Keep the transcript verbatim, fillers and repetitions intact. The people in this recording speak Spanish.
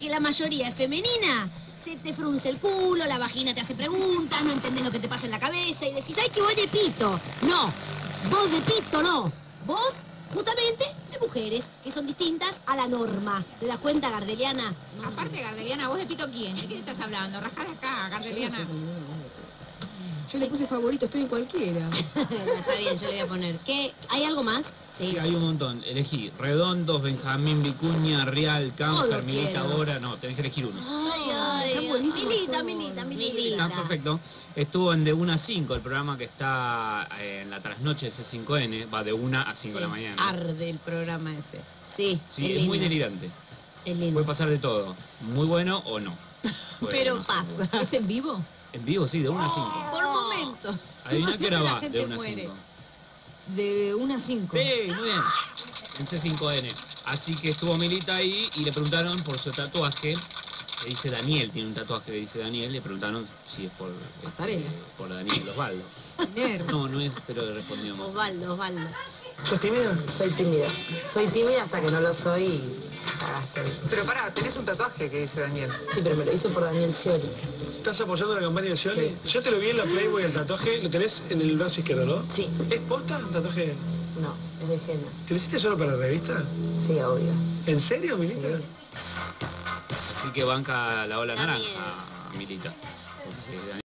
que la mayoría es femenina. Se te frunce el culo, la vagina te hace preguntas, no entendés lo que te pasa en la cabeza y decís, ¡ay, que voy de pito! No, vos de pito no. Vos, justamente, de mujeres, que son distintas a la norma. ¿Te das cuenta, Gardeliana? No, Aparte, Gardeliana, ¿vos de pito quién? ¿De quién estás hablando? Rajá de acá, Gardeliana. Yo le puse favorito, estoy en cualquiera. Está bien, yo le voy a poner. ¿Qué? ¿Hay algo más? Sí. Sí, hay un montón. Elegí Redondos, Benjamín Vicuña, Real, Camper, Milita, Ahora. No, tenés que elegir uno. Ay, ay, ay. Milita, Milita, Milita. Está perfecto. Estuvo en de una a cinco, el programa que está en la trasnoche de C cinco N. Va de una a cinco sí, de la mañana. Arde el programa ese. Sí, Sí, es, es muy delirante. Es lindo. Puede pasar de todo. Muy bueno o no. Puede, Pero no sé. pasa. ¿Es en vivo? En vivo, sí, de una a cinco. Por momentos. Adivina qué hora La va, gente de una a muere. cinco. De una a cinco. Sí, muy bien. En C cinco N. Así que estuvo Milita ahí y le preguntaron por su tatuaje. Que dice Daniel, tiene un tatuaje que dice Daniel. Le preguntaron si es por... Pasarela. Este, por Daniel Osvaldo. No, no es, pero le respondió más. Osvaldo, Osvaldo. ¿Sos tímida? Soy tímida. Soy tímida hasta que no lo soy y cagaste. Pero pará, tenés un tatuaje que dice Daniel. Sí, pero me lo hice por Daniel Scioli. ¿Estás apoyando la campaña de Scioli? Sí. Yo te lo vi en la Playboy, el tatuaje, lo tenés en el brazo izquierdo, ¿no? Sí. ¿Es posta un tatuaje? No, es de henna. ¿Te lo hiciste solo para la revista? Sí, obvio. ¿En serio, Milita? Sí. Así que banca la ola Está naranja, bien. Milita. Entonces,